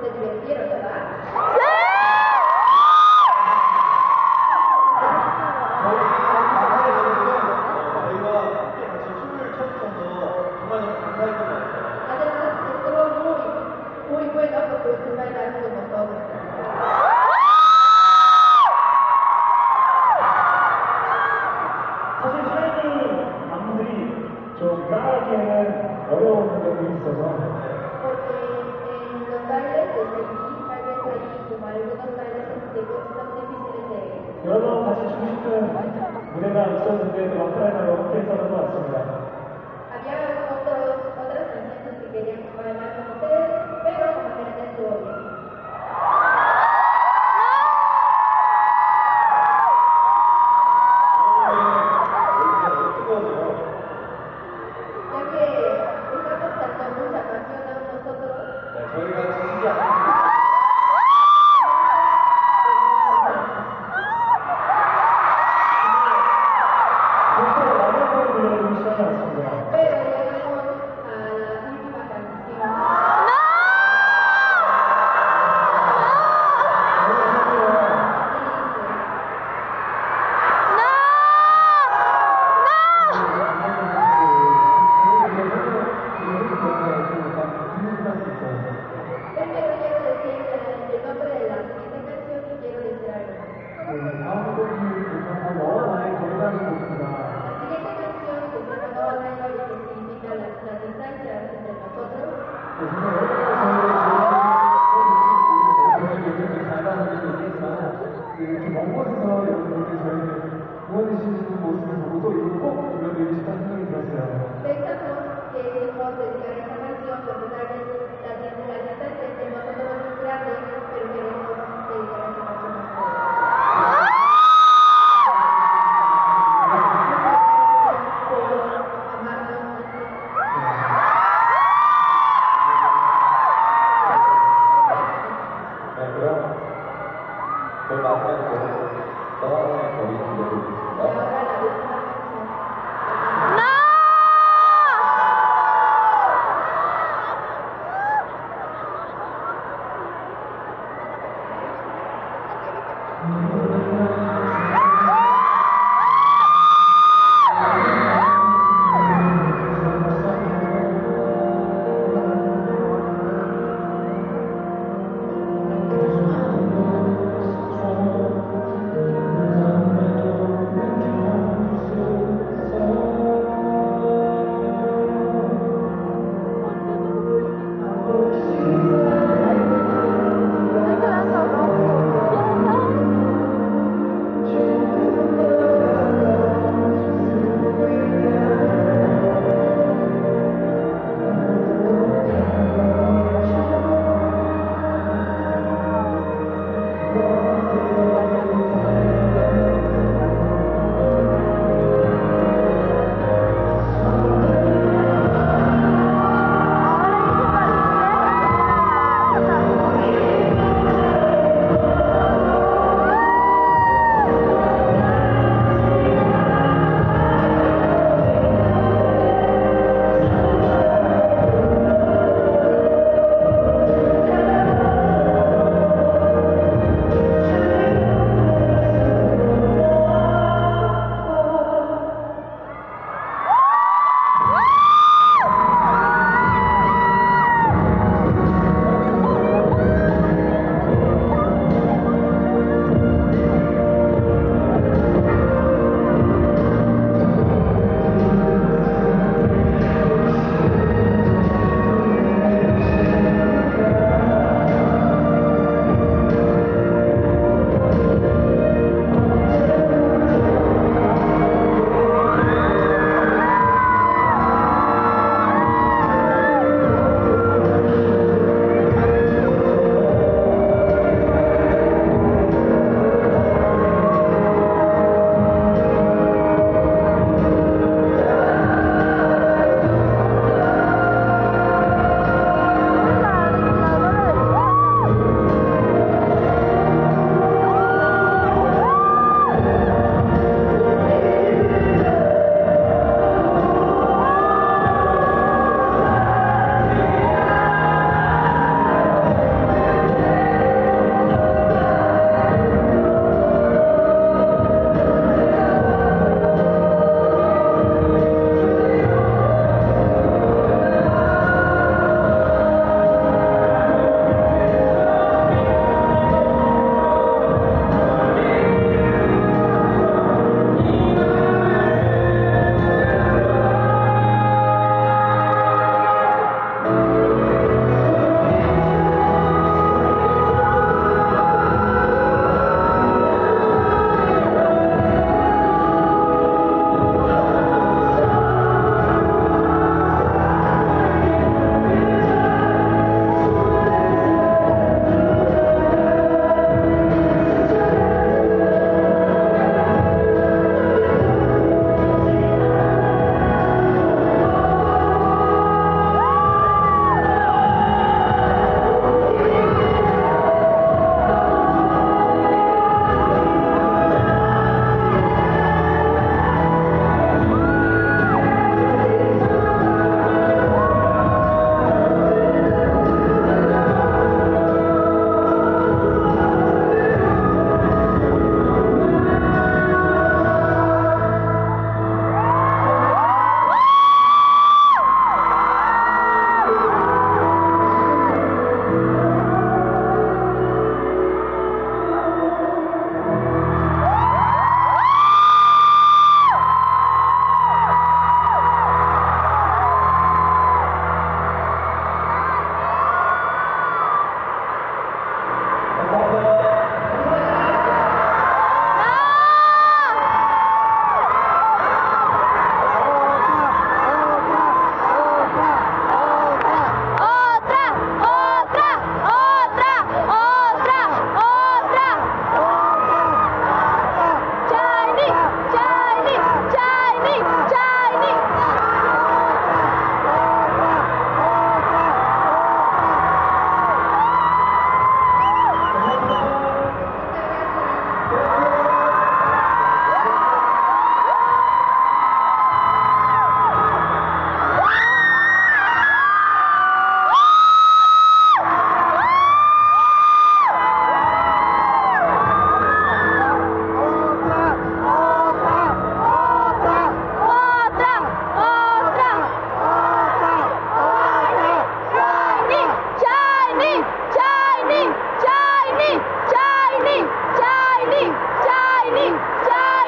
se divirtieron, ¿verdad? Además, estuvo muy bueno porque usted bailar con nosotros. 사실 샤이니 안무들이 좀 따라하기에는 어려운 점이 있어서 Porque en los bailes de Seiji, tal vez ahí como algunos bailes son difíciles de 여러 같이 주고 싶은 무대가 있었는데 또 와프라이나로 함께 했던 것 같습니다. Había otras canciones que querían bailar con ustedes, pero como que no estuvo bien. Ya que estamos dando mucha pasión a nosotros, 그래서 라이브를 들려드리기 시간이 왔습니다. pero llegamos a la última canción. Primero quiero decir el nombre de la siguiente canción y quiero decir algo. La siguiente canción que se llama Nova Nailo y que significa la distancia entre nosotros. 이렇게 먼 곳에서 여러분들께 저희를 응원해주시는 모습을 보고 또 이거 꼭 들려드리고 싶다는 생각이 들었어요. Pensamos que debemos dedicar esta canción porque tal vez la distancia entre nosotros es muy grande, pero queremos dedicar esta canción a ustedes. Por amarnos. 네, 그럼 저희 마지막으로 떠나는 거리 들려드리겠습니다. Ahora la última canción. 네,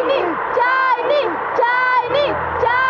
Chiny, Chiny, Chiny, Chiny.